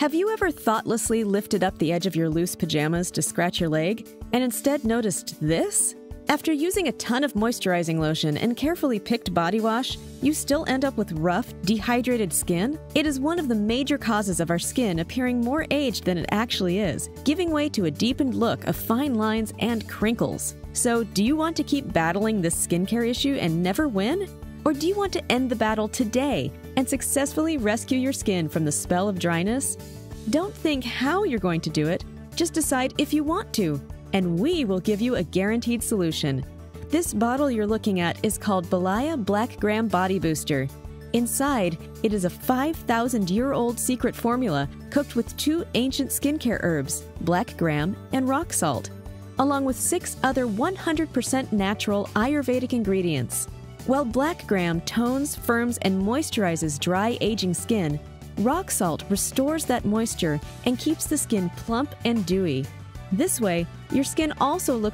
Have you ever thoughtlessly lifted up the edge of your loose pajamas to scratch your leg and instead noticed this? After using a ton of moisturizing lotion and carefully picked body wash, you still end up with rough, dehydrated skin? It is one of the major causes of our skin appearing more aged than it actually is, giving way to a deepened look of fine lines and crinkles. So, do you want to keep battling this skincare issue and never win? Or do you want to end the battle today and successfully rescue your skin from the spell of dryness? Don't think how you're going to do it, just decide if you want to, and we will give you a guaranteed solution. This bottle you're looking at is called Balaayah Black Gram Body Booster. Inside, it is a 5,000-year-old secret formula cooked with 2 ancient skincare herbs, black gram and rock salt, along with 6 other 100% natural Ayurvedic ingredients. While black gram tones, firms, and moisturizes dry, aging skin, rock salt restores that moisture and keeps the skin plump and dewy. This way, your skin also looks